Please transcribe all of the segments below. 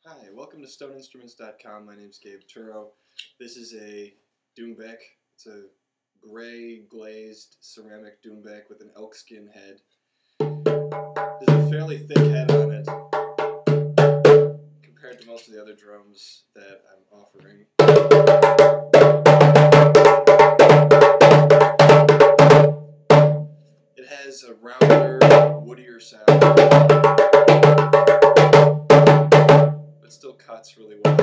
Hi, welcome to StoneInstruments.com. My name's Gabe Turo. This is a Doumbek. It's a gray glazed ceramic Doumbek with an elk-skin head. There's a fairly thick head on it compared to most of the other drums that I'm offering. It has a rounder, woodier sound, but still cuts really well.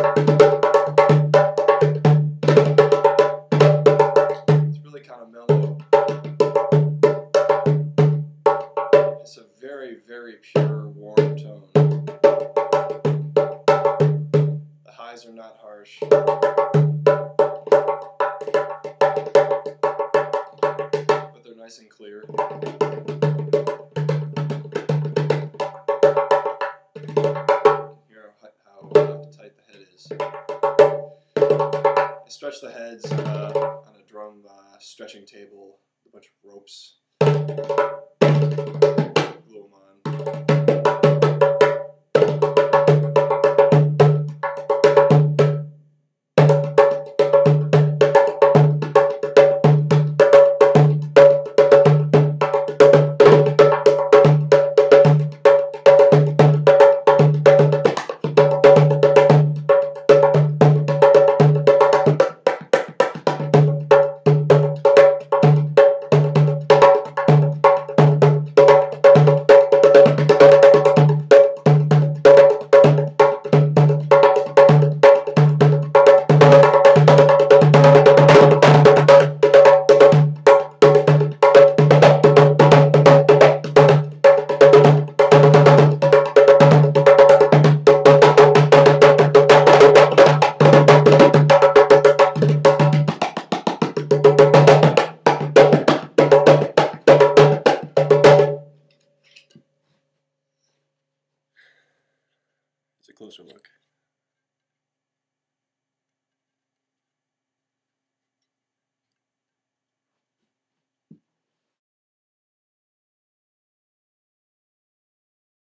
It's really kind of mellow. It's a very, very pure, warm tone. The highs are not harsh. But they're nice and clear. Tight the head is. I stretch the heads on a drum stretching table, a bunch of ropes, glue them on. It's a closer look.